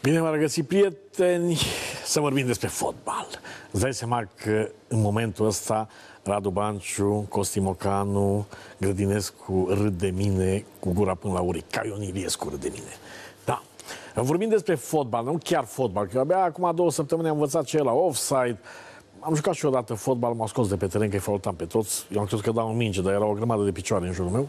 Bine v-am regăsit, prieteni, să vorbim despre fotbal. Îți dai seama că în momentul ăsta Radu Banciu, Costi Mocanu, Grădinescu râd de mine cu gura până la urechi. Caion Iliescu râd de mine. Da. Vorbim despre fotbal, nu chiar fotbal, că abia acum 2 săptămâni am învățat ce e la offside. Am jucat și odată fotbal, m-au scos de pe teren că îi faultam pe toți. Eu am crezut că dau un minge, dar era o grămadă de picioare în jurul meu.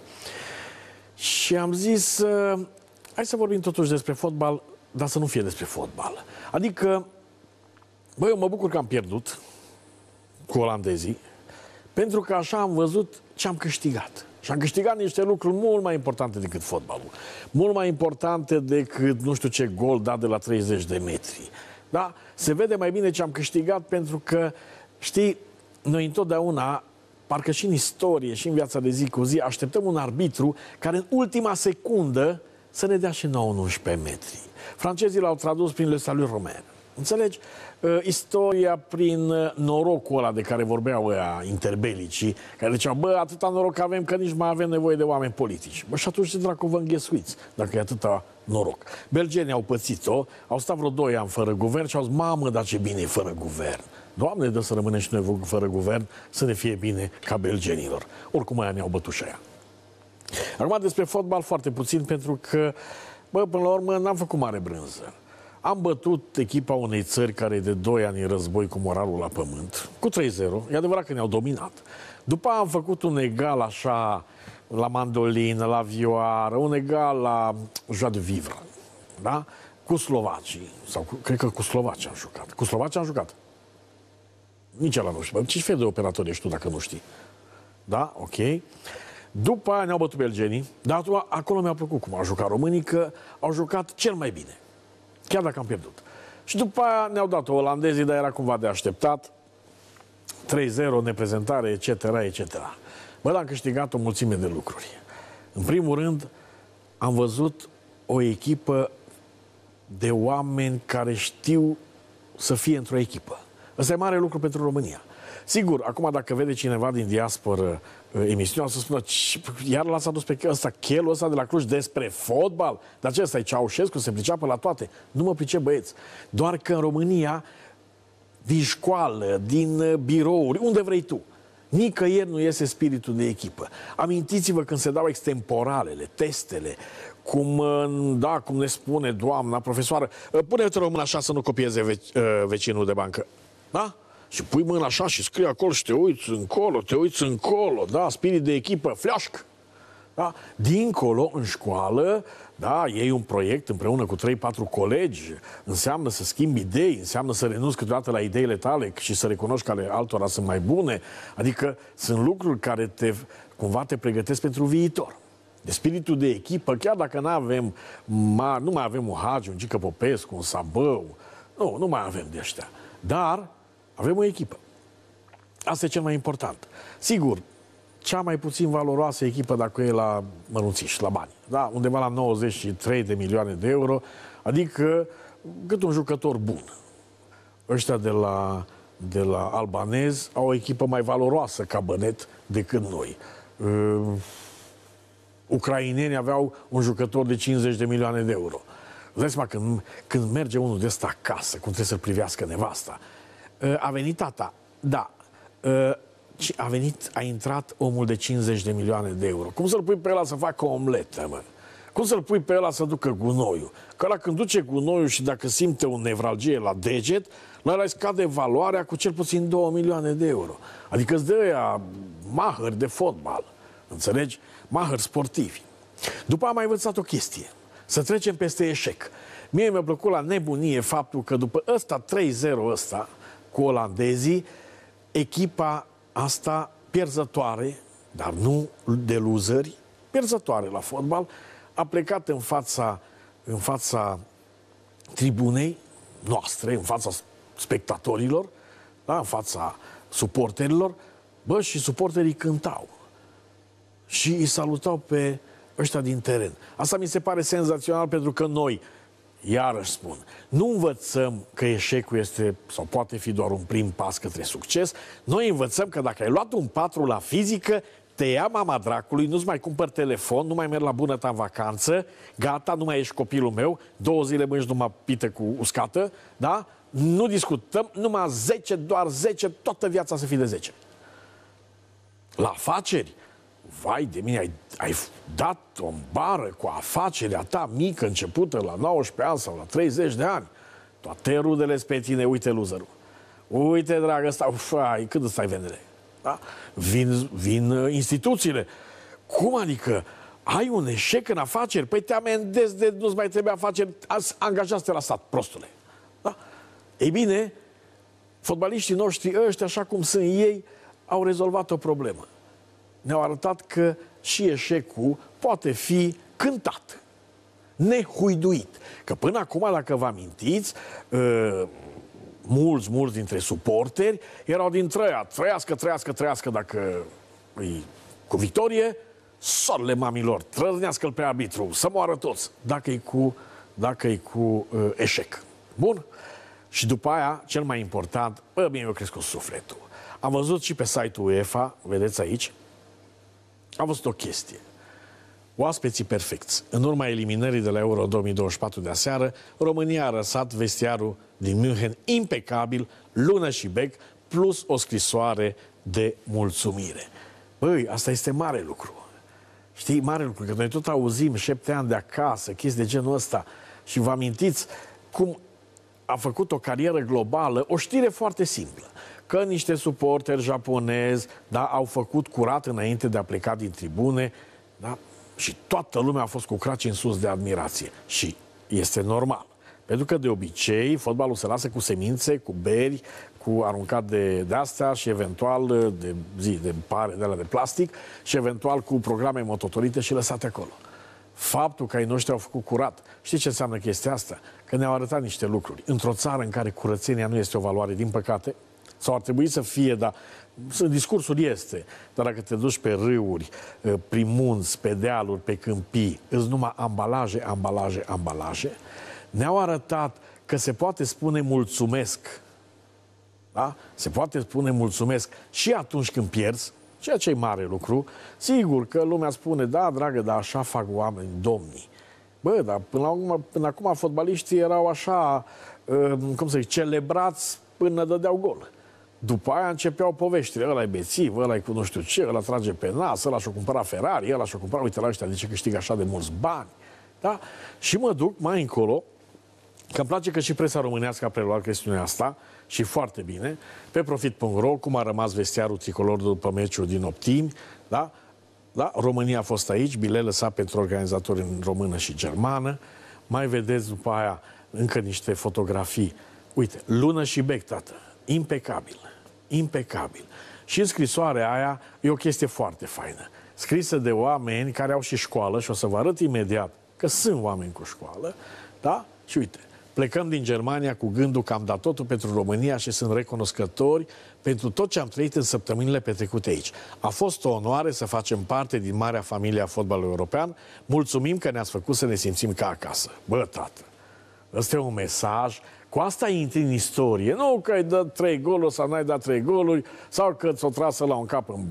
Și am zis, hai să vorbim totuși despre fotbal, dar să nu fie despre fotbal. Adică, băi, eu mă bucur că am pierdut cu olandezii, pentru că așa am văzut ce am câștigat. Și am câștigat niște lucruri mult mai importante decât fotbalul. Mult mai importante decât nu știu ce gol dat de la 30 de metri. Da? Se vede mai bine ce am câștigat pentru că, știi, noi întotdeauna, parcă și în istorie și în viața de zi cu zi, așteptăm un arbitru care în ultima secundă să ne dea și nouă 11 metri. Francezii l-au tradus prin Le Salut Romain. Înțelegi? Istoria prin norocul ăla de care vorbeau ăia interbelicii, care ziceau, bă, atâta noroc avem că nici mai avem nevoie de oameni politici. Bă, și atunci ce dracu vă înghesuiți, dacă e atâta noroc. Belgenii au pățit-o, au stat vreo 2 ani fără guvern și au zis, mamă, dar ce bine e fără guvern. Doamne, dă să rămânem și noi fără guvern, să ne fie bine ca belgenilor. Oricum aia ne-au bătut și aia. Acum despre fotbal foarte puțin, pentru că, bă, până la urmă n-am făcut mare brânză. Am bătut echipa unei țări care e de 2 ani în război cu moralul la pământ, cu 3-0. E adevărat că ne-au dominat. După am făcut un egal așa la mandolină, la vioară, un egal la joie de vivre, da? Cu slovacii. Sau cred că cu slovacii am jucat. Cu slovacii am jucat. Nici ăla nu știu. Ce fel de operator ești tu dacă nu știi? Da? Ok. După aia ne-au bătut belgenii, dar acolo mi-a plăcut cum au jucat românii, că au jucat cel mai bine. Chiar dacă am pierdut. Și după aia ne-au dat-o olandezii, dar era cumva de așteptat. 3-0, neprezentare, etc., etc. Bă, dar am câștigat o mulțime de lucruri. În primul rând, am văzut o echipă de oameni care știu să fie într-o echipă. Ăsta e mare lucru pentru România. Sigur, acum dacă vede cineva din diasporă emisiunea, o să spună, iar l-ați adus pe ăsta, chelul ăsta de la Cluj despre fotbal? Dar ce, ăsta e Ceaușescu, se priceapă la toate? Nu mă pricep, băieți. Doar că în România, din școală, din birouri, unde vrei tu, nicăieri nu iese spiritul de echipă. Amintiți-vă când se dau extemporalele, testele, cum ne spune doamna profesoară, pune-te mâna așa să nu copieze vecinul de bancă. Da? Și pui mâna așa și scrii acolo și te uiți încolo, da? Spirit de echipă, fleașc. Da? Dincolo, în școală, da, iei un proiect împreună cu 3-4 colegi, înseamnă să schimbi idei, înseamnă să renunți câteodată la ideile tale și să recunoști că ale altora sunt mai bune. Adică sunt lucruri care cumva te pregătesc pentru viitor. De spiritul de echipă, chiar dacă nu mai avem un Hagi, un Gică Popescu, un Sabău, nu mai avem de ăștia. Dar avem o echipă. Asta e cel mai important. Sigur, cea mai puțin valoroasă echipă dacă e la mărunțiși, la bani. Da? Undeva la 93 de milioane de euro, adică cât un jucător bun. Ăștia de la albanez au o echipă mai valoroasă ca Bănet decât noi. Ucrainenii aveau un jucător de 50 de milioane de euro. Vă dați seama, când merge unul de ăsta acasă, cum trebuie să-l privească nevasta, a venit tata, da, a intrat omul de 50 de milioane de euro. Cum să-l pui pe ăla să facă o omletă, mă? Cum să-l pui pe ăla să ducă gunoiul? Că ăla când duce gunoiul și dacă simte o nevralgie la deget, la ăla îi scade valoarea cu cel puțin 2 milioane de euro. Adică îți dă ăia mahări de fotbal. Înțelegi? Mahări sportivi. După am mai învățat o chestie. Să trecem peste eșec. Mie mi-a plăcut la nebunie faptul că după ăsta 3-0 ăsta cu olandezii, echipa asta pierzătoare, dar nu de loseri, pierzătoare la fotbal, a plecat în fața tribunei noastre, în fața spectatorilor, da, în fața suporterilor, bă, și suporterii cântau. Și îi salutau pe ăștia din teren. Asta mi se pare senzațional pentru că noi, iarăși spun, nu învățăm că eșecul este sau poate fi doar un prim pas către succes. Noi învățăm că dacă ai luat un 4 la fizică, te ia mama dracului, nu-ți mai cumpăr telefon, nu mai merg la bună ta în vacanță, gata, nu mai ești copilul meu, 2 zile mănânci numai pită cu uscată, da? Nu discutăm, numai 10, doar 10, toată viața să fii de 10. La afaceri, vai de mine, ai dat o bară cu afacerea ta mică, începută la 19 ani sau la 30 de ani. Toate rudele pe tine, uite loserul. Uite, dragă, cât îți stai vendere? Da? Vin instituțiile. Cum adică? Ai un eșec în afaceri? Păi te amendezi de nu-ți mai trebuie afaceri, angajați-te la stat, prostule. Da? Ei bine, fotbaliștii noștri ăștia, așa cum sunt ei, au rezolvat o problemă. Ne-au arătat că și eșecul poate fi cântat, nehuiduit. Că până acum, dacă vă amintiți, mulți dintre suporteri erau dintre aia, trăiască, dacă îi cu victorie, sorle mamilor, trăznească-l pe arbitru, să moară toți, dacă e cu eșec. Bun? Și după aia, cel mai important, mie mi-a crescut sufletul. Am văzut și pe site-ul UEFA, vedeți aici, am văzut o chestie. Oaspeții perfecți. În urma eliminării de la Euro 2024 de aseară, România a răsat vestiarul din München impecabil, lună și bec, plus o scrisoare de mulțumire. Băi, asta este mare lucru. Știi, mare lucru, că noi tot auzim 7 ani de acasă, chestii de genul ăsta. Și vă amintiți cum a făcut o carieră globală, o știre foarte simplă. Că niște suporteri japonezi, da, au făcut curat înainte de a pleca din tribune, da? Și toată lumea a fost cu craci în sus de admirație. Și este normal. Pentru că de obicei fotbalul se lasă cu semințe, cu beri, cu aruncat de astea și eventual de alea de plastic și eventual cu programe mototorite și lăsate acolo. Faptul că ai noștri au făcut curat, știi ce înseamnă chestia asta? Că ne-au arătat niște lucruri. Într-o țară în care curățenia nu este o valoare, din păcate, sau ar trebui să fie, dar discursul este, dar dacă te duci pe râuri, prin munți, pe dealuri, pe câmpii, îți numai ambalaje, ne-au arătat că se poate spune mulțumesc. Da? Se poate spune mulțumesc și atunci când pierzi, ceea ce e mare lucru. Sigur că lumea spune, da, dragă, dar așa fac oameni, domnii. Bă, dar până acum fotbaliștii erau așa, cum să zic, celebrați până dădeau gol. După aia începeau poveștile. Ăla e bețiv, ăla e cu nu știu ce, ăla trage pe nas, ăla și-o cumpăra Ferrari, ăla și-o cumpăra, uite la ăștia de ce câștigă așa de mulți bani. Da? Și mă duc mai încolo, că îmi place că și presa românească a preluat chestiunea asta și foarte bine, pe profit.ro, cum a rămas vestiarul tricolor după meciul din Optimi, da? Da? România a fost aici, bilet lăsat pentru organizatori în română și germană. Mai vedeți după aia încă niște fotografii. Uite, lună și bec, tată. Impecabil. Impecabil. Și în scrisoarea aia e o chestie foarte faină. Scrisă de oameni care au și școală și o să vă arăt imediat că sunt oameni cu școală, da? Și uite, plecăm din Germania cu gândul că am dat totul pentru România și sunt recunoscători pentru tot ce am trăit în săptămânile petrecute aici. A fost o onoare să facem parte din marea familie a fotbalului european. Mulțumim că ne-ați făcut să ne simțim ca acasă. Bă, tată, ăsta e un mesaj. Cu asta intri în istorie. Nu că ai dat 3 goluri sau n-ai dat 3 goluri, sau că ți-o trasă la un cap în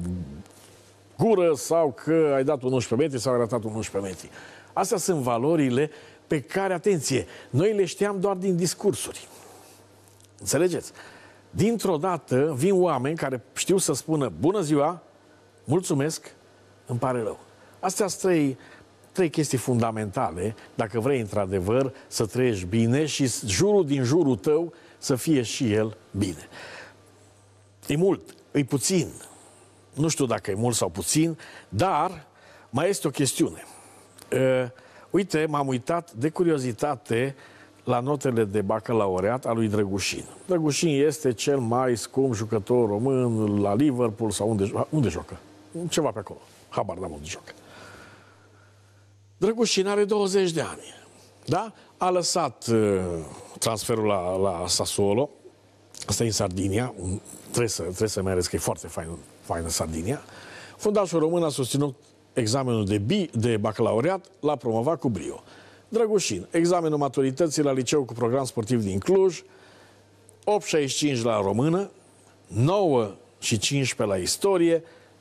gură, sau că ai dat un 11 metri sau ai ratat un 11 metri. Astea sunt valorile pe care, atenție, noi le știam doar din discursuri. Înțelegeți? Dintr-o dată vin oameni care știu să spună bună ziua, mulțumesc, îmi pare rău. Astea sunt trei chestii fundamentale, dacă vrei într-adevăr să trăiești bine și jurul din jurul tău să fie și el bine. E mult, e puțin. Nu știu dacă e mult sau puțin, dar mai este o chestiune. Uite, m-am uitat de curiozitate la notele de bacalaureat al lui Drăgușin. Drăgușin este cel mai scump jucător român la Liverpool sau unde joacă? Ceva pe acolo. Habar n-am unde joacă. Drăgușin are 20 de ani. Da? A lăsat transferul la Sassuolo. Asta e în Sardinia. Trebuie să mergeți, că e foarte faină Sardinia. Fundașul român a susținut examenul de bacalaureat, l-a promovat cu brio. Drăgușin, examenul maturității la liceu cu program sportiv din Cluj, 8,65 la română, 9,15 la istorie,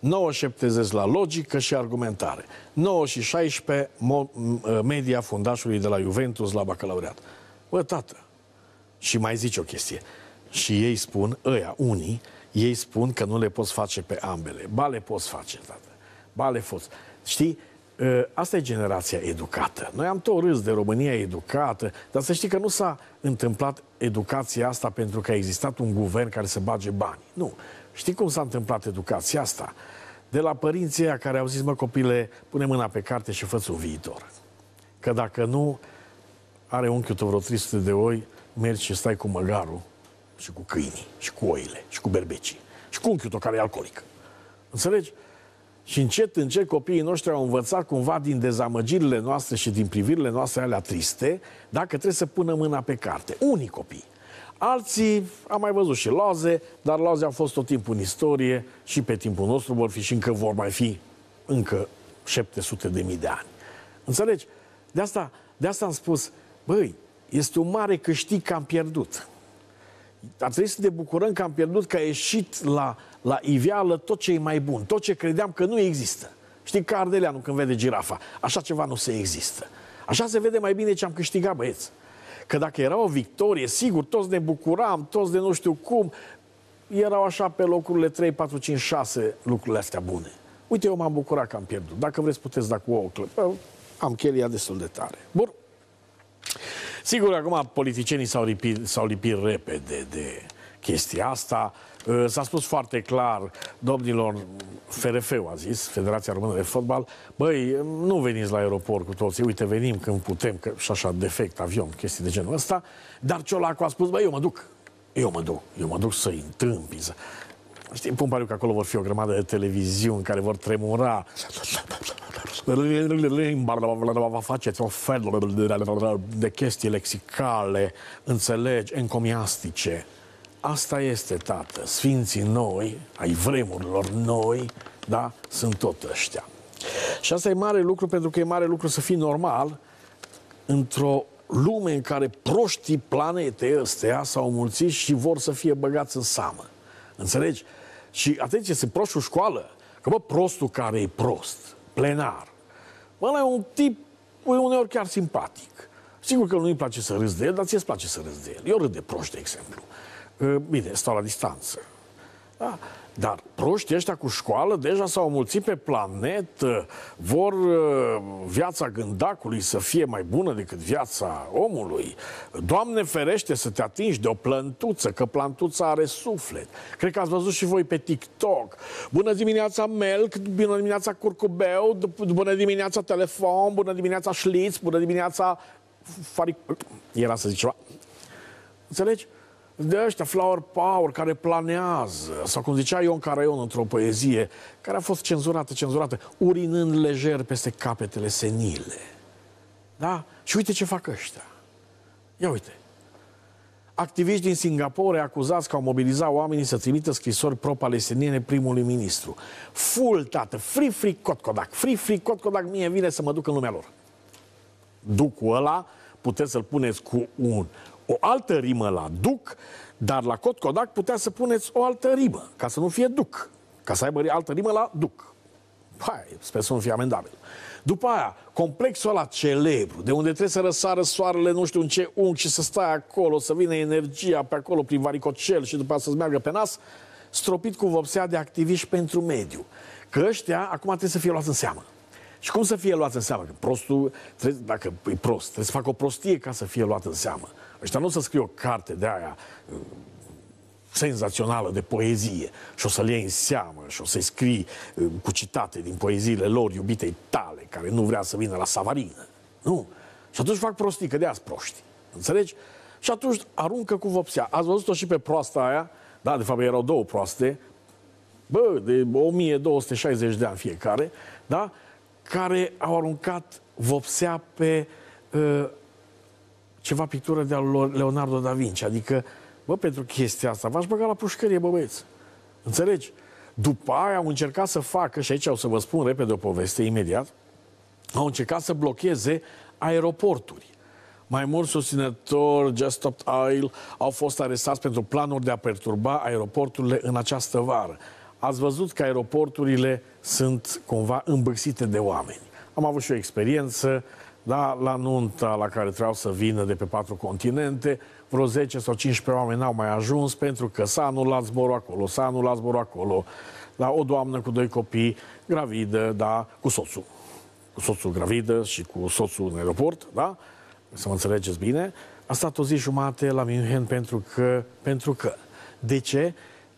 9,70 la logică și argumentare. 9,16 media fundașului de la Juventus la bacalaureat. Bă, tată, și mai zice o chestie. Și ei spun, unii, ei spun că nu le poți face pe ambele. Ba le poți face, tată. Ba le poți. Știi, asta e generația educată. Noi am tot râs de România educată, dar să știi că nu s-a întâmplat educația asta pentru că a existat un guvern care să bage bani. Nu. Știi cum s-a întâmplat educația asta? De la părinții ăia care au zis, mă, copile, pune mâna pe carte și fă-ți un viitor. Că dacă nu, are unchiul tău vreo 300 de oi, mergi și stai cu măgarul și cu câinii, și cu oile, și cu berbecii, și cu unchiul tău care e alcoolic. Înțelegi? Și încet, încet, copiii noștri au învățat cumva din dezamăgirile noastre și din privirile noastre alea triste, dacă trebuie să pună mâna pe carte. Unii copii. Alții, am mai văzut și loze, dar loze au fost tot timpul în istorie și pe timpul nostru vor fi și încă vor mai fi încă 700.000 de ani. Înțelegi? De asta am spus, băi, este un mare câștig că am pierdut. Ar trebui să ne bucurăm că am pierdut, că a ieșit la iveală tot ce e mai bun, tot ce credeam că nu există. Știi, ca Ardeleanu când vede girafa, așa ceva nu se există. Așa se vede mai bine ce am câștigat, băieți. Că dacă era o victorie, sigur, toți ne bucuram, toți de nu știu cum, erau așa pe locurile 3, 4, 5, 6 lucrurile astea bune. Uite, eu m-am bucurat că am pierdut. Dacă vreți, puteți da cu ouă. Am chelia destul de tare. Bun. Sigur, acum politicienii s-au lipit repede de chestia asta. S-a spus foarte clar, domnilor, FRF-ul a zis, Federația Română de Fotbal, băi, nu veniți la aeroport cu toții, uite, venim când putem, că și așa, defect, avion, chestii de genul ăsta, dar Ciolacu a spus, băi, eu mă duc să-i întâmpi. Știi, pun pariu că acolo vor fi o grămadă de televiziuni care vor tremura. Faceți o fel de chestii lexicale, înțelegi, encomiastice. Asta este, tată. Sfinții noi, ai vremurilor noi, da, sunt tot ăștia. Și asta e mare lucru, pentru că e mare lucru să fii normal într-o lume în care proștii planetei ăstea s-au mulțit și vor să fie băgați în seamă. Înțelegi? Și atenție, sunt proști școală. Că bă, prostul care e prost, plenar, bă, ăla e un tip uneori chiar simpatic. Sigur că nu-i place să râzi de el, dar ție-ți place să râzi de el. Eu râd de proști, de exemplu. Bine, stau la distanță. Da? Dar proștii ăștia cu școală deja s-au mulțit pe planetă, vor viața gândacului să fie mai bună decât viața omului. Doamne ferește să te atingi de o plântuță, că plantuța are suflet. Cred că ați văzut și voi pe TikTok. Bună dimineața Melc, bună dimineața Curcubeu, bună dimineața Telefon, bună dimineața Șliț, bună dimineața Era să zic ceva. Înțelegi? De ăștia, flower power, care planează, sau cum zicea Ion Caraion într-o poezie, care a fost cenzurată, urinând lejer peste capetele senile. Da? Și uite ce fac ăștia. Ia uite. Activiști din Singapore acuzați că au mobilizat oamenii să trimită scrisori pro-palestiniene primului ministru. Full, tată, free Cotcodac. Free Cotcodac, mie vine să mă duc în lumea lor. Ducul ăla puteți să-l puneți cu o altă rimă la duc, dar la Cotcodac putea să puneți o altă rimă, ca să nu fie duc, ca să aibă altă rimă la duc. Hai, sper să nu fie amendabil. După aia, complexul ăla celebru, de unde trebuie să răsară soarele nu știu în ce unghi și să stai acolo, să vină energia pe acolo prin varicocel și după aia să-ți meargă pe nas, stropit cu vopsea de activiști pentru mediu. Că ăștia acum trebuie să fie luați în seamă. Și cum să fie luat în seamă? Că prostul, dacă e prost, trebuie să facă o prostie ca să fie luat în seamă. Ăștia nu o să scrie o carte de aia senzațională de poezie și o să-l iei în seamă și o să-i scrii cu citate din poeziile lor, iubitei tale, care nu vrea să vină la Savarină. Nu. Și atunci fac prostii, că de-aia proști. Înțelegi? Și atunci aruncă cu vopsea. Ați văzut-o și pe proasta aia? Da, de fapt erau două proaste, bă, de 1260 de ani fiecare, da? Care au aruncat vopsea pe ceva pictură de-a lui Leonardo da Vinci. Adică, bă, pentru chestia asta, v-aș băga la pușcărie, bă, băieți. Înțelegi? După aia au încercat să facă, și aici o să vă spun repede o poveste, imediat, au încercat să blocheze aeroporturi. Mai mulți susținători Just Stop Oil au fost arestați pentru planuri de a perturba aeroporturile în această vară. ați văzut că aeroporturile sunt cumva îmbârxite de oameni. Am avut și o experiență, da, la nunta la care trebuiau să vină de pe 4 continente, vreo 10 sau 15 oameni n-au mai ajuns pentru că s-a anulat zborul acolo, s-a anulat zborul acolo. Da, o doamnă cu 2 copii, gravidă, da, cu soțul. Cu soțul gravidă și cu soțul în aeroport, da? Să mă înțelegeți bine. A stat o zi jumate la München pentru că. De ce?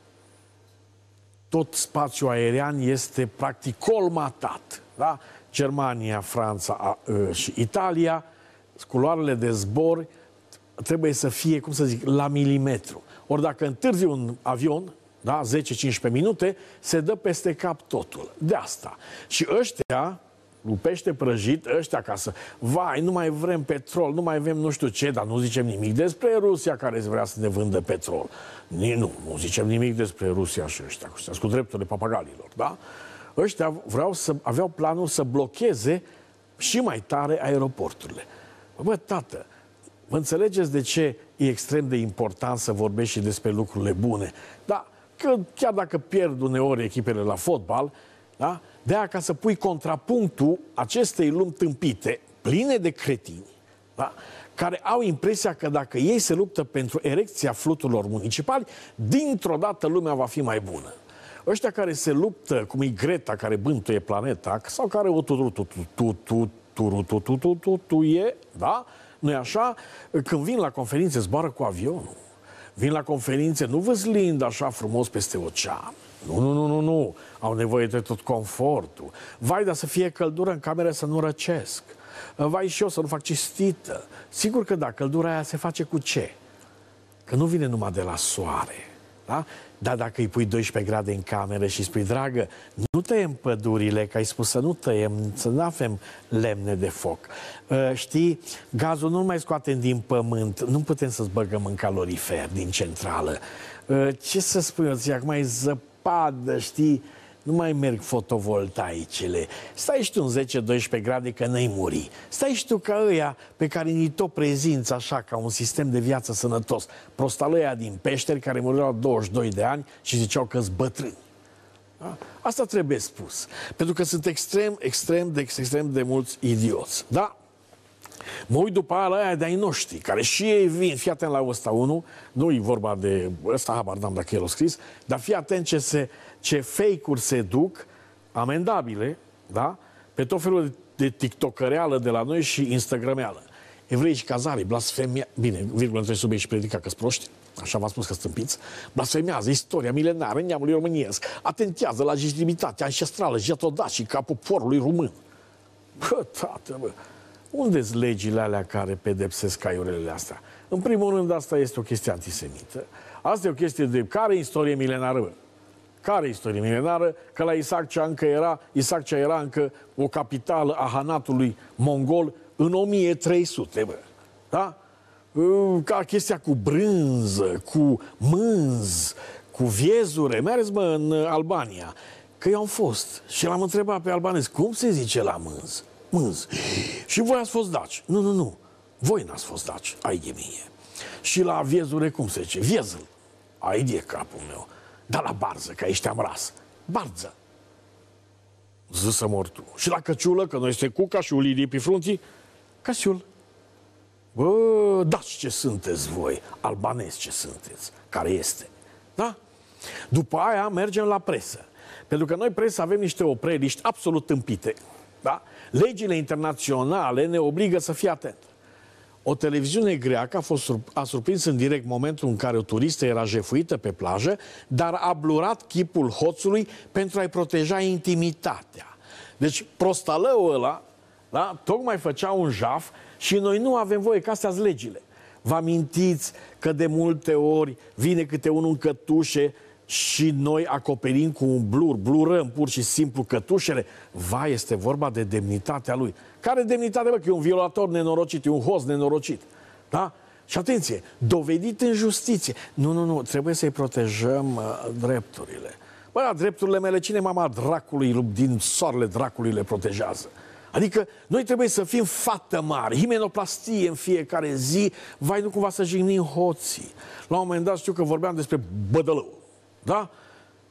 Tot spațiul aerian este practic colmatat. Da? Germania, Franța și Italia, culoarele de zbor trebuie să fie, cum să zic, la milimetru. Ori dacă întârzi un avion, da, 10-15 minute, se dă peste cap totul. De asta. Și ăștia, cu pește prăjit, ăștia ca să... Vai, nu mai vrem petrol, nu mai vrem nu știu ce, dar nu zicem nimic despre Rusia care vrea să ne vândă petrol. Nu zicem nimic despre Rusia și ăștia cu drepturile papagalilor, da? Ăștia aveau planul să blocheze și mai tare aeroporturile. Bă, tată, vă înțelegeți de ce e extrem de important să vorbești și despre lucrurile bune? Da, că chiar dacă pierd uneori echipele la fotbal, da? De-aia ca să pui contrapunctul acestei lumi tâmpite, pline de cretini, da? Care au impresia că dacă ei se luptă pentru erecția fluturilor municipali, dintr-o dată lumea va fi mai bună. Ăștia care se luptă, cum e Greta, care bântuie planeta, sau care o turututututututututututuie, da? Nu-i așa? Când vin la conferințe, zboară cu avionul. Vin la conferințe, nu văzlind așa frumos peste ocean. Nu. Au nevoie de tot confortul. Vai, dar să fie căldură în cameră să nu răcesc. Vai și eu să nu fac cistită. Sigur că da, căldura aia se face cu ce? Că nu vine numai de la soare. Da? Dar dacă îi pui 12 grade în cameră și spui, dragă, nu tăiem pădurile, că ai spus să nu tăiem, să nu avem lemne de foc. Știi, gazul nu mai scoatem din pământ, nu putem să-ți băgăm în calorifer din centrală. Ce să spun eu, ție, acum e zăpadă, știi, nu mai merg fotovoltaicele. Stai și tu în 10-12 grade că n-ai muri. Stai și tu ca ăia pe care ni tot prezinți așa ca un sistem de viață sănătos. Prostalăia din peșteri care muriau la 22 de ani și ziceau că-s bătrâni. Da? Asta trebuie spus. Pentru că sunt extrem de mulți idioți. Da? Mă uit după aia de ai noștri, care și ei vin, fii atent la ăsta unul, nu-i vorba de ăsta, habar n-am dacă el a scris, dar fii atent ce fake-uri se duc, amendabile, da? Pe tot felul de tiktokăreală de la noi și instagrameală. Evrei și cazarii, blasfemia, bine, virgulă între subiect și predica că-s proști, așa v-am spus că stâmpiți, blasfemiază istoria milenară neamului româniesc, atentează la legitimitatea ancestrală jetodacică a poporului român. Bă, tată, bă, unde-s legile alea care pedepsesc aiurele astea? În primul rând, asta este o chestie antisemită. Asta e o chestie de care istorie milenară, bă? Care istorie milenară? Că la Isaccea era încă o capitală a hanatului mongol în 1300, bă. Da? Ca chestia cu brânză, cu mânz, cu viezure. Mergeți, mă, în Albania. Că eu am fost și l-am întrebat pe albanez, cum se zice la mânz? Mânz. Și voi ați fost daci. Nu. Voi n-ați fost daci. Ai de mie. Și la viezure, cum se zice? Viezăl. Ai de capul meu. Dar la barză, că aici te-am ras. Barză. Zâsă mortul. Și la căciulă, că noi este cu cașulii de pe frunții, căciul. Bă, daci ce sunteți voi, albanezi ce sunteți, care este. Da? După aia mergem la presă. Pentru că noi presă avem niște opreliști absolut tâmpite. Da? Legile internaționale ne obligă să fii atent. O televiziune greacă a surprins în direct momentul în care o turistă era jefuită pe plajă, dar a blurat chipul hoțului pentru a-i proteja intimitatea. Deci prostalăul ăla, da, tocmai făcea un jaf și noi nu avem voie, că astea-s legile. Vă amintiți că de multe ori vine câte unul în cătușe și noi acoperim cu un blurăm pur și simplu cătușele. Vai, este vorba de demnitatea lui. Care demnitate, bă? Că e un violator nenorocit, e un host nenorocit. Da? Și atenție, dovedit în justiție. Nu, trebuie să-i protejăm drepturile. Bă, drepturile mele, cine mama dracului, din soarele dracului le protejează? Adică noi trebuie să fim fată mari, himenoplastie în fiecare zi, vai, nu cumva să jignim hoții. La un moment dat știu că vorbeam despre bădălău. Da?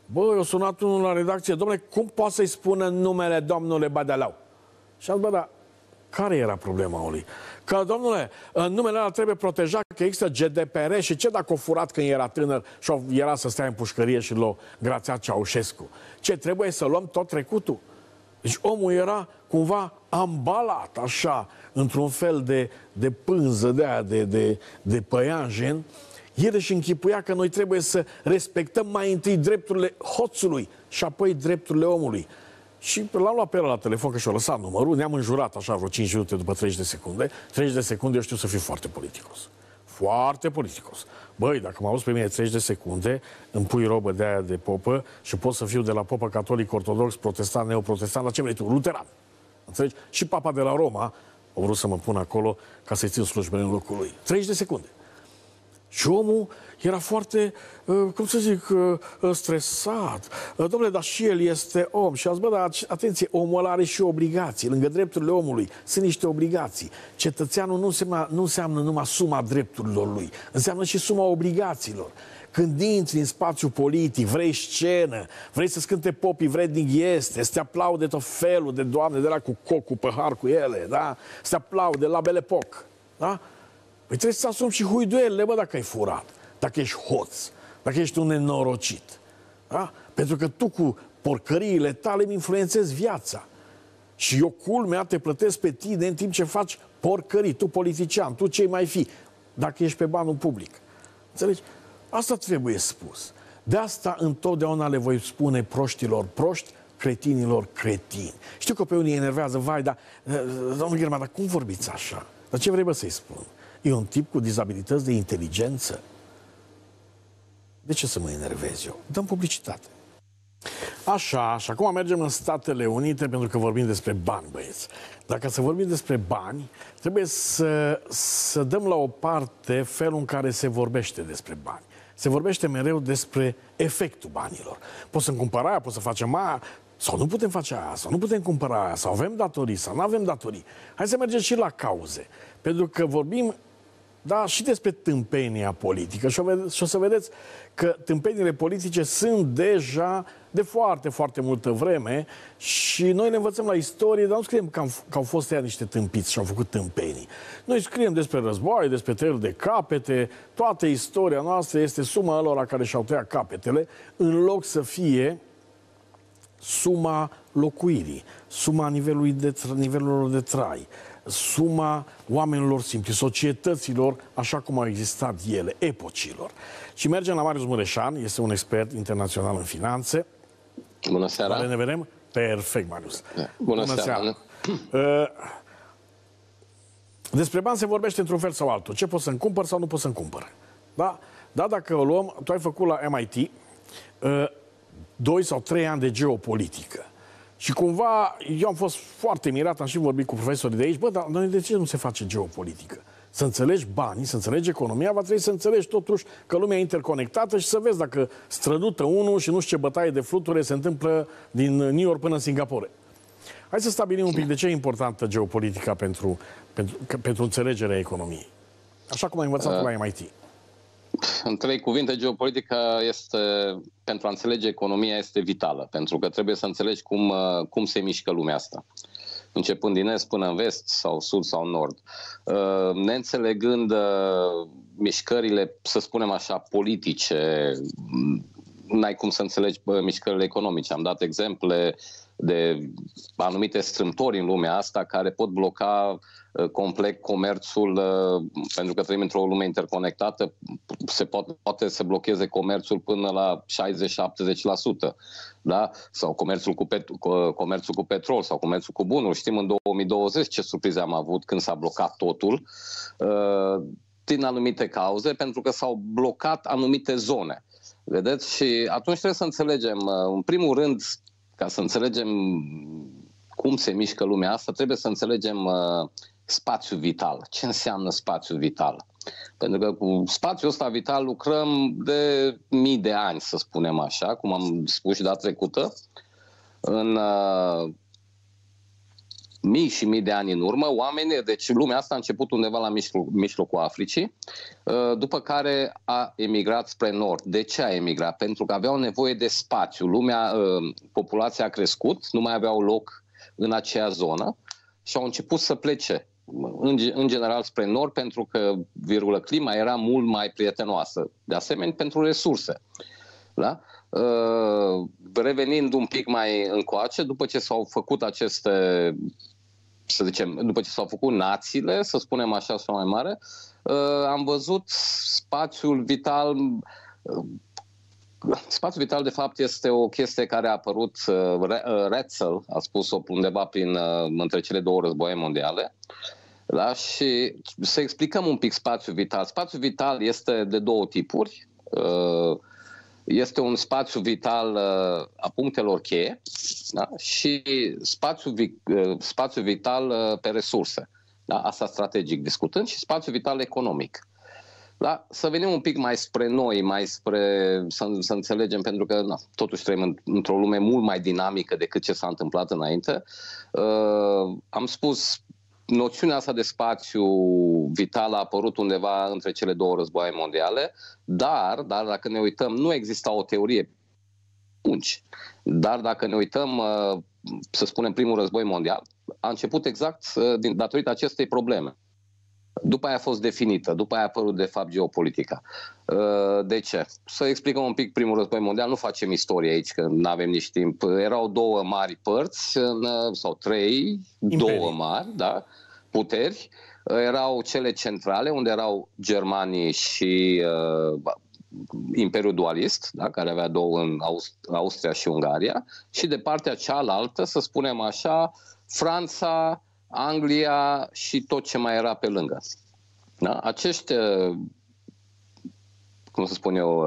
Băi, eu sunat unul la redacție, domnule, cum poate să-i spună numele domnule Badalau? Și am zis, bă, dar care era problema lui? Că, domnule, numele ăla trebuie protejat, că există GDPR și ce dacă o furat când era tânăr și era să stea în pușcărie și l-o grațat Ceaușescu? Ce, trebuie să luăm tot trecutul? Deci omul era cumva ambalat așa, într-un fel de pânză de aia, de păianjen. El își închipuia că noi trebuie să respectăm mai întâi drepturile hoțului și apoi drepturile omului. Și l-am luat pe el la telefon, că și-a lăsat numărul, ne-am înjurat așa vreo 5 minute după 30 de secunde. 30 de secunde eu știu să fiu foarte politicos. Foarte politicos. Băi, dacă m-au auzit pe mine 30 de secunde, îmi pui robă de aia de popă și pot să fiu de la popă catolic, ortodox, protestant, neoprotestant, la ce vrei tu? Luteran. Înțelegi? Și papa de la Roma a vrut să mă pun acolo ca să-i țin slujbele în locul lui. 30 de secunde. Și omul era foarte, cum să zic, stresat. Dom'le, dar și el este om. Și a zis, bă, dar atenție, omul ăla are și obligații. Lângă drepturile omului sunt niște obligații. Cetățeanul nu înseamnă numai suma drepturilor lui, înseamnă și suma obligațiilor. Când intri în spațiu politic, vrei scenă, vrei să-ți cânte popii vrednic este, să te aplaude tot felul de doamne de la cu coc, cu păhar cu ele, da? Să te aplaude la Belle Époque, da? Păi trebuie să asumi și huiduielile, bă, dacă ai furat, dacă ești hoț, dacă ești un nenorocit. Da? Pentru că tu cu porcăriile tale îmi influențezi viața. Și eu, culmea, te plătesc pe tine în timp ce faci porcării. Tu, politician, tu ce mai fi, dacă ești pe banul public. Înțelegi? Asta trebuie spus. De asta întotdeauna le voi spune proștilor proști, cretinilor cretini. Știu că pe unii enervează, vai, dar, domnul Gherman, dar cum vorbiți așa? Dar ce vrei, bă, să-i spun? E un tip cu dizabilități de inteligență. De ce să mă enervez eu? Dăm publicitate. Așa, și acum mergem în Statele Unite pentru că vorbim despre bani, băieți. Dacă să vorbim despre bani, trebuie să dăm la o parte felul în care se vorbește despre bani. Se vorbește mereu despre efectul banilor. Poți să-mi cumpăr aia, poți să facem aia, sau nu putem face aia, sau nu putem cumpăra aia, sau avem datorii, sau nu avem datorii. Hai să mergem și la cauze. Pentru că vorbim, da, și despre tâmpenia politică. Și o să vedeți că tâmpeniile politice sunt deja de foarte, foarte multă vreme și noi le învățăm la istorie, dar nu scriem că au fost ea niște tâmpiți și au făcut tâmpenii. Noi scriem despre război, despre tăieri de capete, toată istoria noastră este suma lor care și-au tăiat capetele, în loc să fie suma locuirii, suma nivelurilor de trai, suma oamenilor simpli, societăților așa cum au existat ele, epocilor. Și mergem la Marius Mureșan, este un expert internațional în finanțe. Bună seara! Care ne vedem? Perfect, Marius. Bună seara! Despre bani se vorbește într-un fel sau altul. Ce poți să-mi cumpăr sau nu poți să-mi cumpăr. Da? Da, dacă o luăm, tu ai făcut la MIT 2 sau 3 ani de geopolitică. Și cumva, eu am fost foarte mirat, am și vorbit cu profesorii de aici, bă, dar de ce nu se face geopolitică? Să înțelegi banii, să înțelegi economia, va trebui să înțelegi totuși că lumea e interconectată și să vezi dacă strădută unul și nu știu ce bătaie de fluture se întâmplă din New York până în Singapore. Hai să stabilim un pic de ce e importantă geopolitica pentru înțelegerea economiei. Așa cum ai învățat la MIT. În 3 cuvinte, geopolitica este, pentru a înțelege economia, este vitală, pentru că trebuie să înțelegi cum se mișcă lumea asta, începând din est până în vest sau sud sau nord. Neînțelegând mișcările, să spunem așa, politice, n-ai cum să înțelegi mișcările economice. Am dat exemple de anumite strâmtori în lumea asta care pot bloca complet comerțul, pentru că trăim într-o lume interconectată, poate să blocheze comerțul până la 60-70%, da? Sau comerțul cu petrol sau comerțul cu bunuri. Știm în 2020 ce surprize am avut când s-a blocat totul din anumite cauze, pentru că s-au blocat anumite zone. Vedeți? Și atunci trebuie să înțelegem, în primul rând, ca să înțelegem cum se mișcă lumea asta, trebuie să înțelegem spațiul vital. Ce înseamnă spațiul vital? Pentru că cu spațiul ăsta vital lucrăm de mii de ani, să spunem așa, cum am spus și data trecută, în mii și mii de ani în urmă, oamenii, deci lumea asta a început undeva la mijlocul Africii, după care a emigrat spre nord. De ce a emigrat? Pentru că aveau nevoie de spațiu. Populația a crescut, nu mai aveau loc în acea zonă și au început să plece în general spre nord, pentru că, clima era mult mai prietenoasă. De asemenea, pentru resurse. Da? Revenind un pic mai încoace, după ce s-au făcut aceste, să zicem, după ce s-au făcut națiile, să spunem așa, sau mai mare, am văzut spațiul vital. Spațiul vital, de fapt, este o chestie care a apărut, Ratzel a spus-o undeva între cele două războaie mondiale. Da? Și să explicăm un pic spațiul vital. Spațiul vital este de două tipuri. Este un spațiu vital a punctelor cheie, da? Și spațiu vital pe resurse. Da? Asta strategic discutând, și spațiu vital economic. Da? Să venim un pic mai spre noi, să înțelegem, pentru că totuși trăim într-o lume mult mai dinamică decât ce s-a întâmplat înainte. Am spus, noțiunea asta de spațiu vital a apărut undeva între cele două războaie mondiale, dar dacă ne uităm, nu exista o teorie atunci. Dar dacă ne uităm, să spunem, primul război mondial, a început exact datorită acestei probleme. După aia a fost definită, după aia a apărut de fapt geopolitica. De ce? Să explicăm un pic primul război mondial, nu facem istorie aici, că nu avem nici timp. Erau două mari părți, sau trei, două mari, da, puteri. Erau cele centrale, unde erau germanii și Imperiul Dualist, da, care avea două în Austria și Ungaria, și de partea cealaltă, să spunem așa, Franța, Anglia și tot ce mai era pe lângă. Da? Acești, cum să spun eu,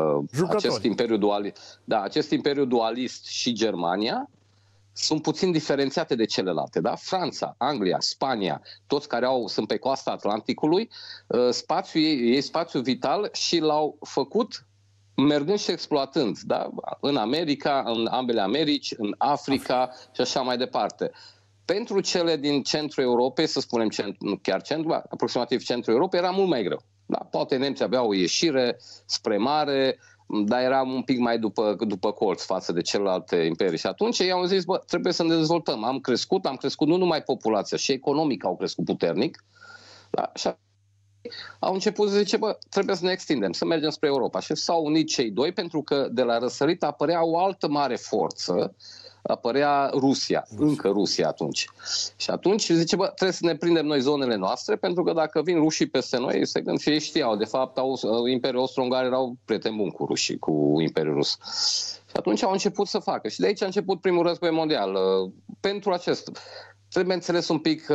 acest imperiu dualist și Germania sunt puțin diferențiate de celelalte. Da? Franța, Anglia, Spania, toți care sunt pe coasta Atlanticului, spațiul vital și l-au făcut mergând și exploatând. Da? În America, în ambele Americi, în Africa și așa mai departe. Pentru cele din centrul Europei, să spunem nu chiar centrul, aproximativ centrul Europei, era mult mai greu. Da? Poate nemții aveau o ieșire spre mare, dar era un pic mai după colț față de celelalte imperii. Și atunci ei au zis, trebuie să ne dezvoltăm. Am crescut nu numai populația, și economic au crescut puternic. Da? Și au început să zice, trebuie să ne extindem, să mergem spre Europa. Și s-au unit cei doi, pentru că de la răsărit apărea o altă mare forță, apărea Rusia, încă Rusia atunci. Și atunci zice, trebuie să ne prindem noi zonele noastre, pentru că dacă vin rușii peste noi, se gând, și știau, de fapt, Imperiul Austro-Ungar erau prieteni buni cu rușii, cu Imperiul Rus. Și atunci au început să facă. Și de aici a început primul război mondial. Pentru acest, trebuie înțeles un pic,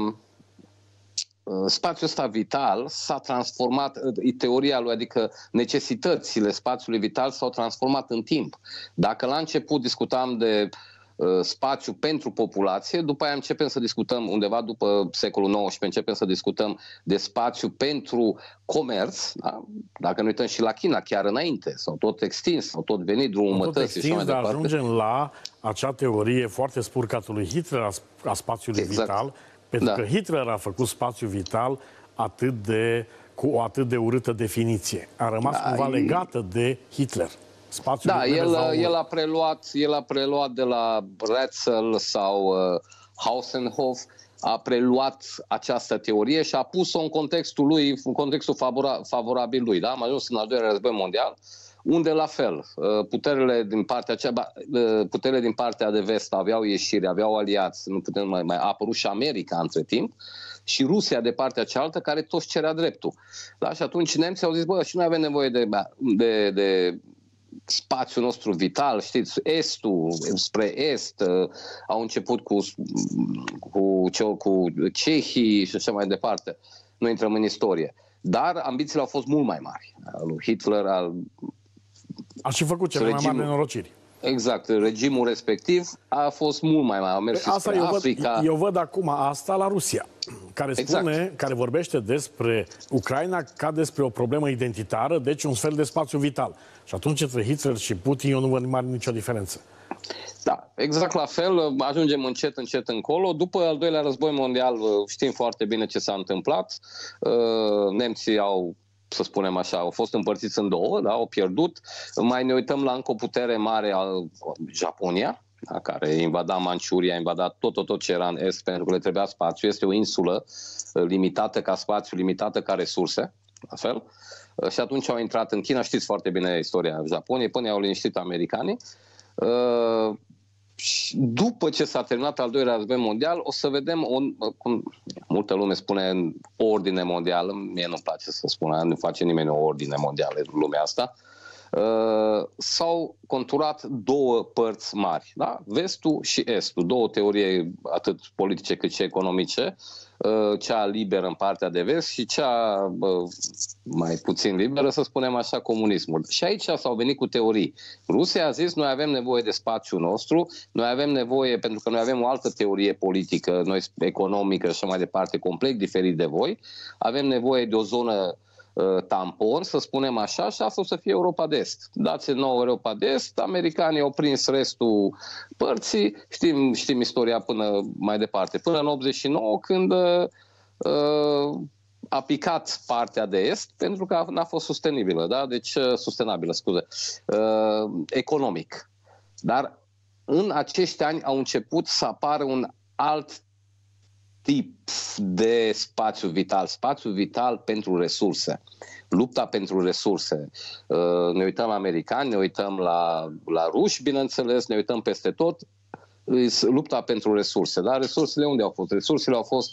spațiul ăsta vital s-a transformat, teoria lui, adică necesitățile spațiului vital s-au transformat în timp. Dacă la început discutam de spațiu pentru populație, după aia începem să discutăm, undeva după secolul XIX, începem să discutăm de spațiu pentru comerț, da? Dacă ne uităm și la China, chiar înainte, sau tot extins, sau tot venit drumul mătăsii și mai departe. Dar ajungem la acea teorie foarte spurcată lui Hitler a spațiului vital, pentru că Hitler a făcut spațiul vital cu o atât de urâtă definiție. A rămas cumva legată de Hitler. Spațiul el a preluat de la Ratzel sau Hausenhof, a preluat această teorie și a pus-o în contextul lui, în contextul favorabil lui. Da? Am ajuns în al doilea război mondial, unde la fel, puterile din partea de vest aveau ieșire, aveau aliați, nu putem mai a apărut și America între timp, și Rusia de partea cealaltă, care toți cerea dreptul. Da? Și atunci nemții au zis, și noi avem nevoie de spațiul nostru vital, știți, estul, spre est, au început cu cehii și așa mai departe. Nu intrăm în istorie. Dar ambițiile au fost mult mai mari. Hitler a și făcut cele mai mari nenorociri. Exact. Regimul respectiv a fost mult mai mare. A mers spre Africa. Eu văd acum asta la Rusia, care vorbește despre Ucraina ca despre o problemă identitară, deci un fel de spațiu vital. Și atunci între Hitler și Putin eu nu văd mare nicio diferență. Da, exact la fel, ajungem încet încolo. După al doilea război mondial știm foarte bine ce s-a întâmplat. Nemții au, să spunem așa, au fost împărțiți în două, da, au pierdut. Mai ne uităm la încă o putere mare, Japonia, da, care invada Manciuria, invada tot ce era în est, pentru că le trebuia spațiu. Este o insulă limitată ca spațiu, limitată ca resurse, la fel. Și atunci au intrat în China, știți foarte bine istoria Japoniei, până i-au liniștit americanii. Și după ce s-a terminat al doilea război mondial, o să vedem, cum multă lume spune, ordine mondială. Mie nu-mi place să spun, nu face nimeni o ordine mondială în lumea asta. S-au conturat două părți mari, da? Vestul și Estul, două teorii atât politice cât și economice, cea liberă în partea de vest și cea mai puțin liberă, să spunem așa, comunismul. Și aici s-au venit cu teorii. Rusia a zis, noi avem nevoie de spațiul nostru, noi avem nevoie, pentru că noi avem o altă teorie politică, noi economică și așa mai departe, complet diferit de voi, avem nevoie de o zonă tampon, să spunem așa, și asta o să fie Europa de Est. Dați nouă Europa de Est, americanii au prins restul părții, știm istoria până mai departe, până în 89, când a picat partea de Est, pentru că n-a fost sustenibilă, da? Deci sustenabilă, scuze, economic. Dar în acești ani au început să apară un alt tip de spațiu vital pentru resurse. Lupta pentru resurse. Ne uităm la americani, ne uităm la ruși, bineînțeles, ne uităm peste tot. Lupta pentru resurse. Dar resursele unde au fost? Resursele au fost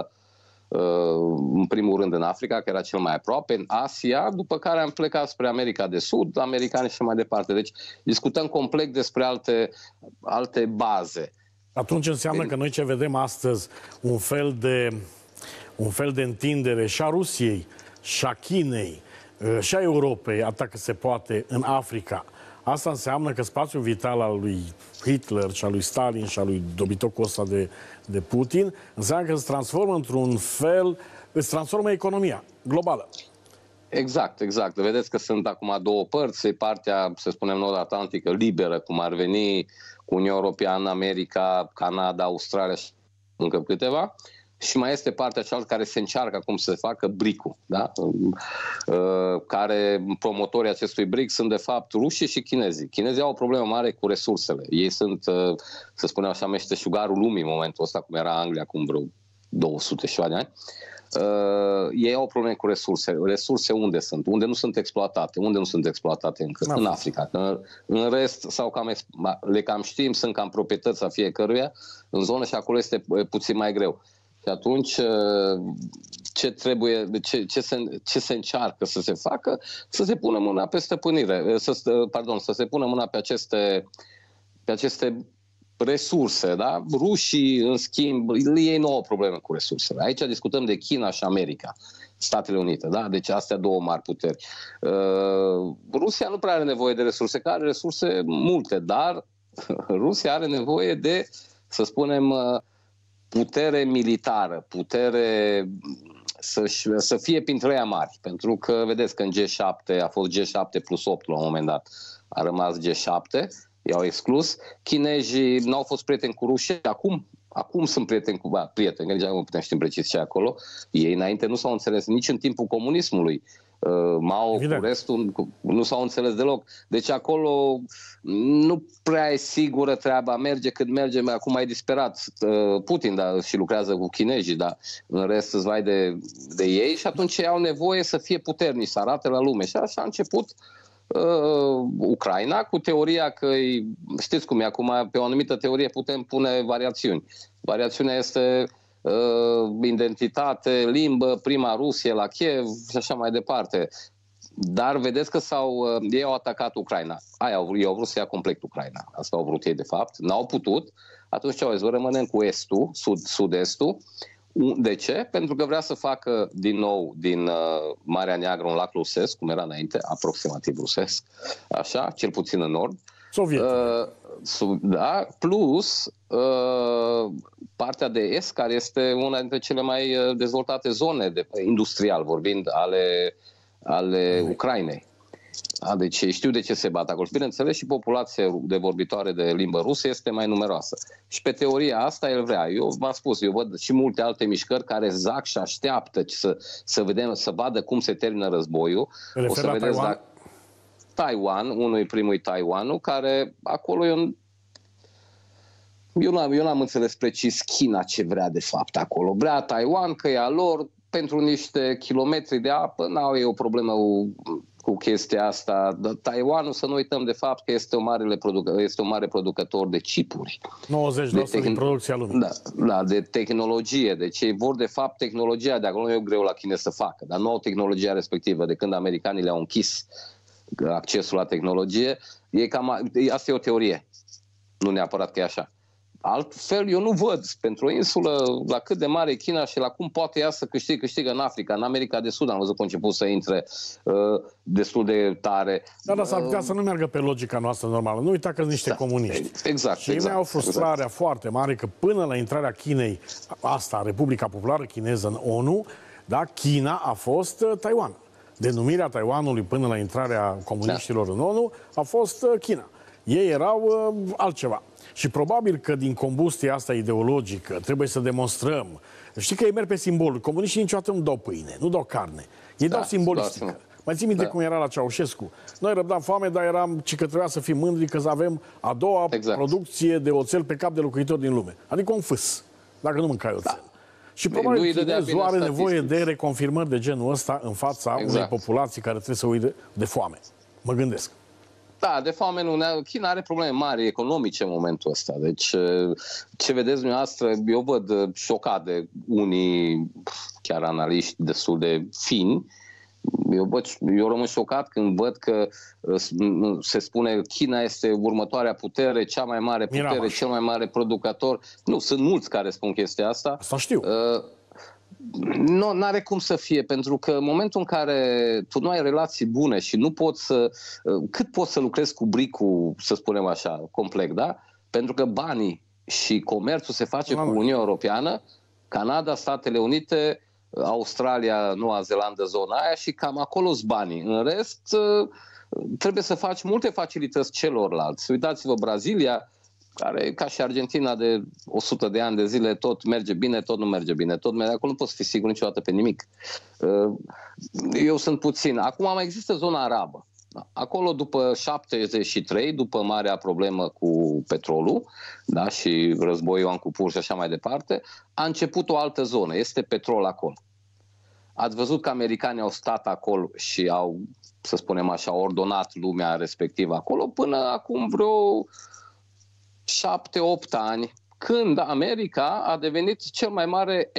în primul rând în Africa, care era cel mai aproape, în Asia, după care am plecat spre America de Sud, americani și mai departe. Deci discutăm complet despre alte baze. Atunci înseamnă că noi ce vedem astăzi, un fel de întindere și a Rusiei, și a Chinei, și a Europei, atât cât se poate, în Africa. Asta înseamnă că spațiul vital al lui Hitler și al lui Stalin și al lui dobitocul ăsta de Putin înseamnă că se transformă într-un fel, îți transformă economia globală. Exact. Vedeți că sunt acum două părți, partea, să spunem, nord-atlantică, liberă, cum ar veni cu Uniunea Europeană, America, Canada, Australia și încă câteva, și mai este partea cealaltă care se încearcă acum să se facă BRIC-ul, da? Care promotorii acestui BRIC sunt de fapt rușii și chinezii. Chinezii au o problemă mare cu resursele. Ei sunt, să spunem așa, meșteșugarul lumii în momentul ăsta, cum era Anglia acum vreo 200 și de ani. Ei au probleme cu resurse. Resurse unde sunt? Unde nu sunt exploatate? Unde nu sunt exploatate încă? În Africa. În rest, sau le cam știm, sunt cam proprietăți a fiecăruia în zonă și acolo este puțin mai greu. Și atunci ce se încearcă să se facă? Să se pună mâna pe stăpânire, să se pună mâna pe aceste resurse, da? Rușii, în schimb, ei nu au probleme cu resursele. Aici discutăm de China și America, Statele Unite, da? Deci astea două mari puteri. Rusia nu prea are nevoie de resurse, că are resurse multe, dar Rusia are nevoie de, să spunem, putere militară, putere să fie printre ea mari. Pentru că, vedeți că în G7 a fost G7 plus 8 la un moment dat. A rămas G7, i-au exclus. Chinezii n-au fost prieteni cu rușii, acum sunt prieteni cu prieteni, că nu putem ști precis ce acolo. Ei înainte nu s-au înțeles nici în timpul comunismului. Mao cu restul nu s-au înțeles deloc. Deci acolo nu prea e sigură treaba, merge cât merge, acum mai disperat Putin, dar și lucrează cu chinezii, dar în rest îți vai de ei și atunci ei au nevoie să fie puternici, să arate la lume. Și așa a început Ucraina cu teoria că, știți cum e acum, pe o anumită teorie putem pune variațiuni. Variațiunea este identitate, limbă, prima Rusie la Kiev și așa mai departe. Dar vedeți că ei au atacat Ucraina. Ei au vrut să ia complet Ucraina. Asta au vrut ei de fapt. N-au putut. Atunci ce au zis? Rămânem cu estul, sud-estul. De ce? Pentru că vrea să facă din nou din Marea Neagră un lac rusesc, cum era înainte, aproximativ rusesc, așa, cel puțin în nord. Soviet. Da, plus partea de est, care este una dintre cele mai dezvoltate zone industrial vorbind ale Ucrainei. Deci știu de ce se bat acolo. Bineînțeles, și populația de vorbitoare de limbă rusă este mai numeroasă. Și pe teoria asta el vrea. Eu v-am spus, eu văd și multe alte mișcări care zac și așteaptă să vedem, să vadă cum se termină războiul. O să vedeți dacă Taiwan, unul primul Taiwanul, care acolo eu n-am înțeles precis China ce vrea de fapt acolo. Vrea Taiwan, că e a lor, pentru niște kilometri de apă, n-au ei o problemă cu chestia asta. Dar Taiwanul, să nu uităm de fapt că este un mare producător de chipuri. 90% din producția lumii. Da, de tehnologie. Deci ei vor de fapt tehnologia de acolo. Nu e greu la chinezi să facă, dar nu au tehnologia respectivă. De când americanii le-au închis accesul la tehnologie, asta e o teorie. Nu neapărat că e așa. Altfel, eu nu văd pentru o insulă la cât de mare e China și la cum poate ea să câștigă în Africa, în America de Sud. Am văzut că a început să intre destul de tare. Dar s-ar putea să nu meargă pe logica noastră normală. Nu uita că sunt niște comuniști. Exact. Și ei au frustrarea foarte mare că până la intrarea Chinei, Republica Populară Chineză în ONU, da, China a fost Taiwan. Denumirea Taiwanului până la intrarea comuniștilor în ONU a fost China. Ei erau altceva. Și probabil că din combustia asta ideologică trebuie să demonstrăm. Știi că ei merg pe simbol. Comuniștii niciodată nu dau pâine, nu dau carne. Ei dau simbolistică. Mai ții minte cum era la Ceaușescu? Noi răbdam foame, dar eram că trebuia să fim mândri că avem a doua producție de oțel pe cap de locuitor din lume. Adică un fâs, dacă nu mâncai oțel. Și probabil chinezul are nevoie de reconfirmări de genul ăsta în fața unei populații care trebuie să uite de foame. Mă gândesc. Da, de foame nu. China are probleme mari economice în momentul ăsta. Deci, ce vedeți dumneavoastră, eu văd șocat de unii, chiar analiști destul de fini. Eu rămân șocat când văd că se spune China este următoarea putere, cea mai mare putere, cel mai mare producător. Nu, sunt mulți care spun chestia asta. Asta știu. Nu are cum să fie, pentru că în momentul în care tu nu ai relații bune și nu poți să... Cât poți să lucrezi cu bricul, să spunem așa, complet, da? Pentru că banii și comerțul se face cu Uniunea Europeană, Canada, Statele Unite, Australia, Noua Zeelandă, zona aia și cam acolo-s banii. În rest, trebuie să faci multe facilități celorlalți. Uitați-vă, Brazilia, care, ca și Argentina de 100 de ani de zile, tot merge bine, tot nu merge bine. Acolo nu poți fi sigur niciodată pe nimic. Eu sunt puțin. Acum mai există zona arabă. Acolo, după 73, după marea problemă cu petrolul, da, și războiul Ancupur și așa mai departe, a început o altă zonă. Este petrol acolo. Ați văzut că americanii au stat acolo și au, să spunem așa, ordonat lumea respectivă acolo până acum vreo 7-8 ani, când America a devenit cel mai mare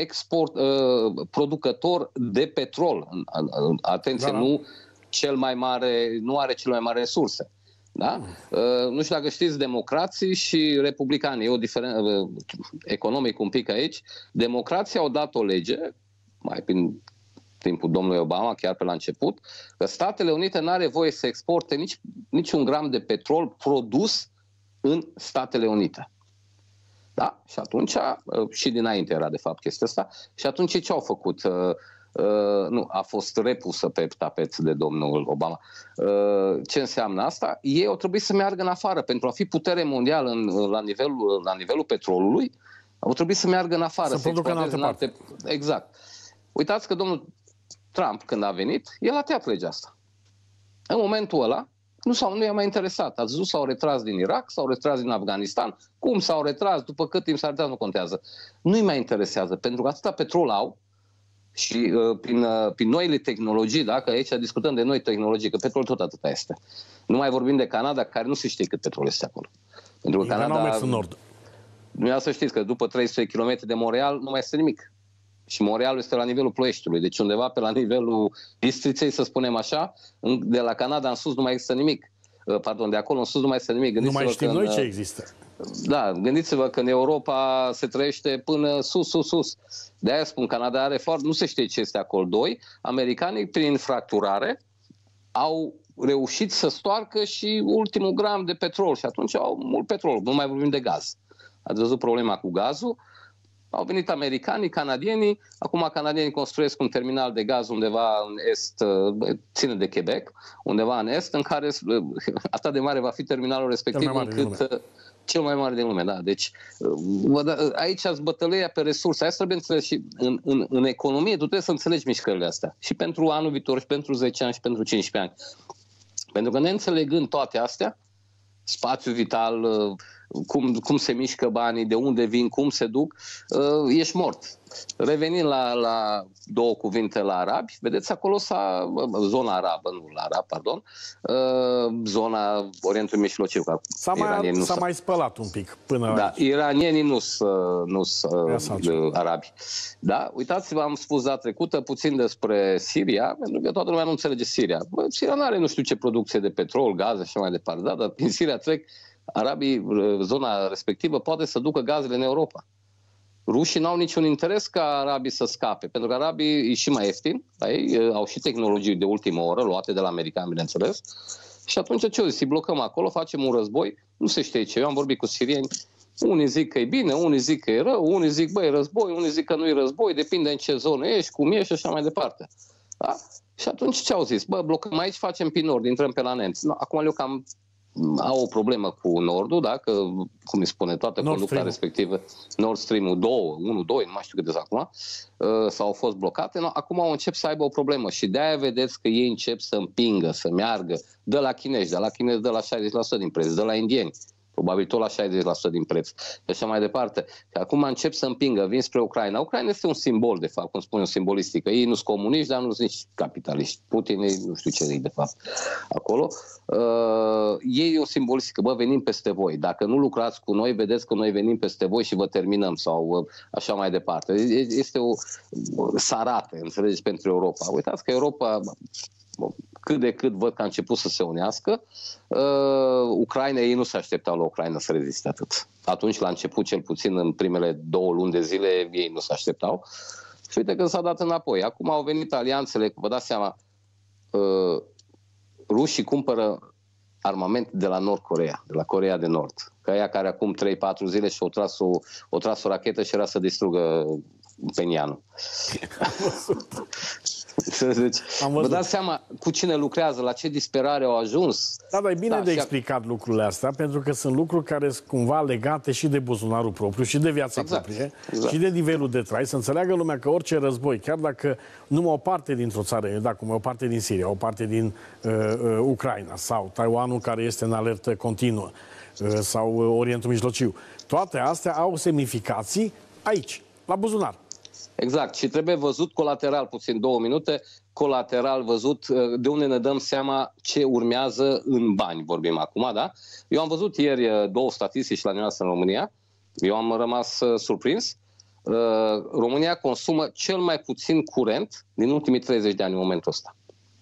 producător de petrol. Atenție, nu cel mai mare, nu are cel mai mare resurse. Da? Nu știu dacă știți, democrații și republicanii, e o diferență economic un pic aici. Democrații au dat o lege, mai prin timpul domnului Obama, chiar pe la început, că Statele Unite nu are voie să exporte niciun gram de petrol produs în Statele Unite. Da? Și atunci, și dinainte era de fapt chestia asta, și atunci ce au făcut? Nu, a fost repusă pe tapet de domnul Obama. Ce înseamnă asta? Ei au trebuit să meargă în afară. Pentru a fi putere mondială la nivelul petrolului, au trebuit să meargă în afară. Să producă în altă parte. Exact. Uitați că domnul Trump, când a venit, el a tăiat legea asta. În momentul ăla, nu i-a mai interesat. Ați văzut, s-au retras din Irak, s-au retras din Afganistan. Cum s-au retras, după cât timp s-au retras, nu contează. Nu-i mai interesează, pentru că atâta petrol au și prin noile tehnologii, da? Că aici discutăm de noi tehnologii, că petrol tot atâta este. Nu mai vorbim de Canada, care nu se știe cât petrol este acolo. Pentru că Canada n-au mers în nord. Nu să știți că după 300 km de Montreal nu mai este nimic. Și Montrealul este la nivelul Ploieștiului, deci undeva pe la nivelul Bistriței, să spunem așa, de la Canada în sus nu mai există nimic. Pardon, de acolo în sus nu mai este nimic. Nu mai știm noi ce există. Da, gândiți-vă că în Europa se trăiește până sus. De-aia spun, Canada are foarte... Nu se știe ce este acolo. 2. Americanii, prin fracturare, au reușit să stoarcă și ultimul gram de petrol și atunci au mult petrol. Nu mai vorbim de gaz. Ați văzut problema cu gazul? Au venit americanii, canadienii, acum canadienii construiesc un terminal de gaz undeva în est, ține de Quebec, undeva în est, în care atât de mare va fi terminalul respectiv încât cel mai mare din lume, da. Deci aici ați bătălăia pe resurse. Aia trebuie înțeles și în economie, tu trebuie să înțelegi mișcările astea. Și pentru anul viitor, și pentru 10 ani, și pentru 15 ani. Pentru că neînțelegând toate astea, spațiul vital, cum se mișcă banii, de unde vin, cum se duc, ești mort. Revenind la două cuvinte la arabi, vedeți acolo zona arabă, nu la arab, pardon, zona Orientului Mijlociu. S-a mai spălat un pic până da, aici. Iranienii nu sunt arabi. Da? Uitați-vă, am spus data trecută puțin despre Siria, pentru că toată lumea nu înțelege Siria. Siria nu are nu știu ce producție de petrol, gaze și mai departe, da? Dar prin Siria trec arabii, zona respectivă poate să ducă gazele în Europa. Rușii n-au niciun interes ca arabii să scape, pentru că arabii e și mai ieftin, ei au și tehnologii de ultimă oră, luate de la americani, bineînțeles, și atunci ce o zis? Îi blocăm acolo, facem un război, nu se știe ce. Eu am vorbit cu sirieni, unii zic că e bine, unii zic că e rău, unii zic, băi, război, unii zic că nu e război, depinde în ce zonă ești, cum ești și așa mai departe. Da? Și atunci ce au zis? Bă, blocăm aici, facem prin nord, intrăm pe la nemți. No, acum eu cam au o problemă cu Nordul, da? Că, cum îi spune, toată conducta respectivă, Nord Stream-ul 2, 1, 2, nu mai știu cât de acum, s-au fost blocate, no, acum au încep să aibă o problemă și de-aia vedeți că ei încep să împingă, să meargă, de la chinezi, de la 60% din preț, de la indieni, probabil tot la 60% din preț și așa mai departe. Și acum încep să împingă, vin spre Ucraina. Ucraina este un simbol, de fapt, cum spune, o simbolistică. Ei nu sunt comuniști, dar nu sunt nici capitaliști. Putin e, nu știu ce e, de fapt, acolo. Ei e o simbolistică, bă, venim peste voi. Dacă nu lucrați cu noi, vedeți că noi venim peste voi și vă terminăm sau așa mai departe. Este o sarată, înțelegeți, pentru Europa. Uitați că Europa, cât de cât văd că a început să se unească. Ucraina, ei nu se așteptau la Ucraina să reziste atât. Atunci, la început, cel puțin în primele 2 luni de zile, ei nu se așteptau. Și uite că s-a dat înapoi. Acum au venit alianțele, vă dați seama, rușii cumpără armament de la Nord-Coreea, de la Coreea de Nord. Că aia care acum 3-4 zile și-au tras o rachetă și era să distrugă Penianul. Deci, vă dați seama cu cine lucrează, la ce disperare au ajuns. Da, dar e bine de explicat lucrurile astea, pentru că sunt lucruri care sunt cumva legate și de buzunarul propriu, și de viața proprie, și de nivelul de trai. Să înțeleagă lumea că orice război, chiar dacă numai o parte dintr-o țară, da, cum e o parte din Siria, o parte din Ucraina, sau Taiwanul, care este în alertă continuă, sau Orientul Mijlociu, toate astea au semnificații aici, la buzunar. Exact. Și trebuie văzut colateral, puțin 2 minute, colateral văzut de unde ne dăm seama ce urmează în bani, vorbim acum, da? Eu am văzut ieri 2 statistici la noastră în România. Eu am rămas surprins. România consumă cel mai puțin curent din ultimii 30 de ani în momentul ăsta.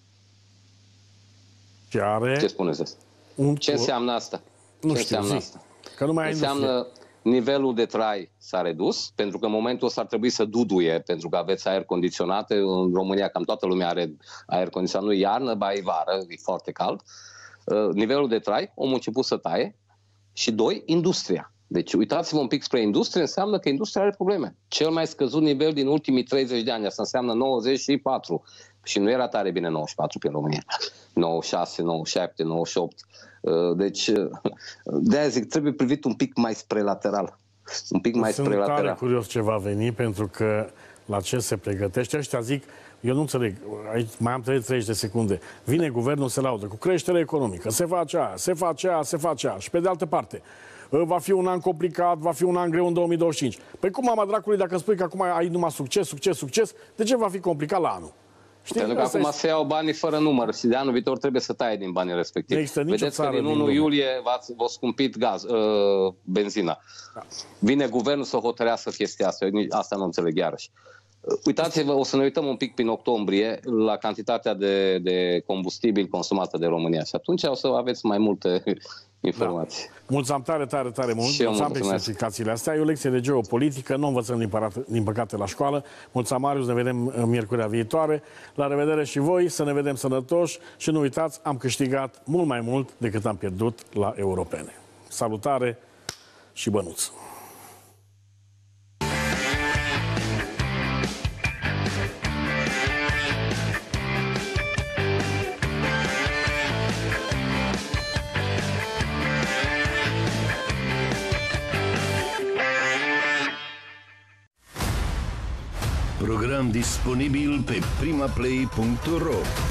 Ce spuneți asta? Ce înseamnă asta? Nu știu, asta? Că nu mai înseamnă nivelul de trai s-a redus, pentru că în momentul ăsta ar trebui să duduie, pentru că aveți aer condiționat. În România cam toată lumea are aer condiționat, nu iarnă, ba e vară, e foarte cald. Nivelul de trai, omul a început să taie. Și 2, industria. Deci uitați-vă un pic spre industrie, înseamnă că industria are probleme. Cel mai scăzut nivel din ultimii 30 de ani, asta înseamnă 94. Și nu era tare bine 94 pe România. 96, 97, 98. Deci, de-aia zic, trebuie privit un pic mai spre lateral. Un pic mai spre lateral. Sunt tare curios ce va veni, pentru că la ce se pregătește. Ăștia zic, eu nu înțeleg, aici mai am 30 de secunde. Vine guvernul, se laudă cu creștere economică, se face aia, se face aia, se face aia. Și pe de altă parte, va fi un an complicat, va fi un an greu în 2025. Păi cum, mama dracului, dacă spui că acum ai numai succes, succes, succes, de ce va fi complicat la anul? Știi, pentru că acum se iau banii fără număr și de anul viitor trebuie să taie din banii respectivi. Vedeți că din 1 iulie v-a scumpit benzina. Da. Vine guvernul să hotărească chestia asta. Eu asta nu înțeleg iarăși. Uitați-vă, o să ne uităm un pic prin octombrie la cantitatea de combustibil consumată de România și atunci o să aveți mai multe informații. Da. Mulțumim tare mult. Mulțumim pentru explicațiile astea. E o lecție de geopolitică, nu învățăm din păcate la școală. Mulțumim, Marius, ne vedem miercurea viitoare. La revedere și voi, să ne vedem sănătoși și nu uitați, am câștigat mult mai mult decât am pierdut la europene. Salutare și bănuț! program disponibil pe primaplay.ro.